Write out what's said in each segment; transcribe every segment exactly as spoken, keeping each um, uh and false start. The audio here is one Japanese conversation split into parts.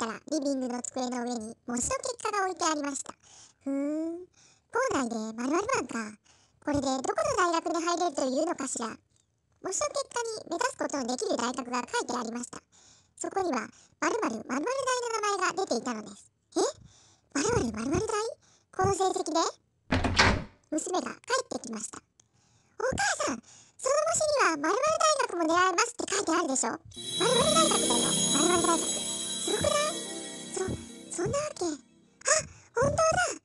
したら、リビングの机の上に模試の結果が置いてありました。ふーん、校内で〇〇番か。これでどこの大学に入れるというのかしら。模試の結果に目指すことのできる大学が書いてありました。そこには、〇〇〇〇大の名前が出ていたのです。え、〇〇〇〇大、この成績で？娘が帰ってきました。お母さん、その模試には〇〇大学も狙えますって書いてあるでしょ。〇〇大学だよ、〇〇大学。すごくない？そ、そんなわけ。あ、本当だ。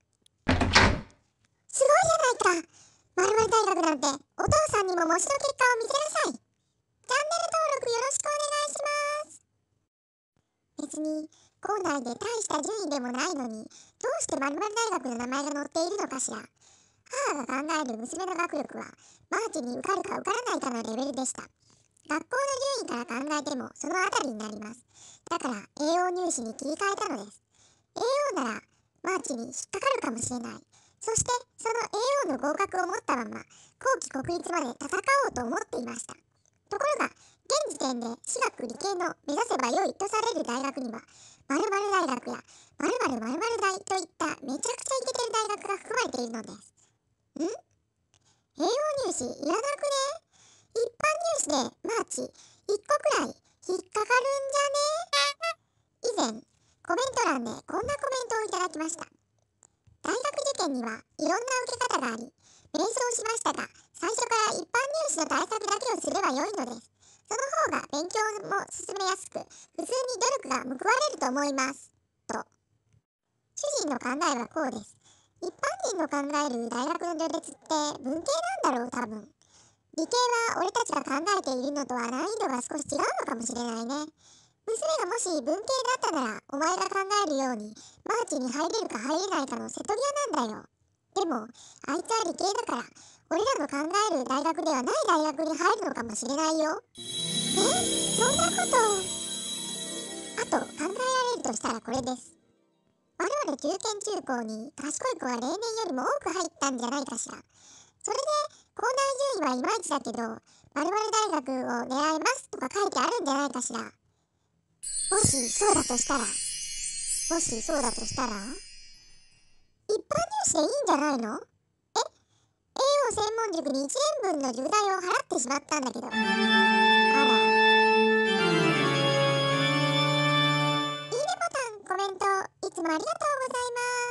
すごいじゃないか。〇〇大学なんて、お父さんにも模試の結果を見せなさい。チャンネル登録よろしくお願いします。別に、校内で大した順位でもないのに、どうして〇〇大学の名前が載っているのかしら。母が考える娘の学力は、マーチに受かるか受からないかのレベルでした。学校の順位から考えてもそのあたりになります。だから栄養入試に切り替えたのです。栄養ならマーチに引っかかるかもしれない。そしてその栄養の合格を持ったまま後期国立まで戦おうと思っていました。ところが現時点で私学理系の目指せば良いとされる大学には〇〇大学や〇〇〇〇大といっためちゃくちゃイケてる大学が含まれているのです。ん？栄養入試いらなくね？一般入試でマーチいっこくらい引っかかるんじゃね？以前コメント欄でこんなコメントをいただきました。大学受験にはいろんな受け方があり迷走しましたが、最初から一般入試の対策だけをすれば良いのです。その方が勉強も進めやすく普通に努力が報われると思いますと。主人の考えはこうです。一般人の考える大学の序列って文系なんだろう、多分。理系は俺たちが考えているのとは難易度が少し違うのかもしれないね。娘がもし文系だったなら、お前が考えるようにマーチに入れるか入れないかの瀬戸際なんだよ。でも、あいつは理系だから、俺らの考える大学ではない大学に入るのかもしれないよ。え？そんなこと。あと、考えられるとしたらこれです。我々中堅中高に賢い子は例年よりも多く入ったんじゃないかしら。それで校内順位はいまいちだけど〇〇大学を狙いますとか書いてあるんじゃないかしら。もしそうだとしたらもしそうだとしたら一般入試でいいんじゃないの？え、栄養専門塾にいちねんぶんの塾代を払ってしまったんだけど。あら、いいねボタン、コメントいつもありがとうございます。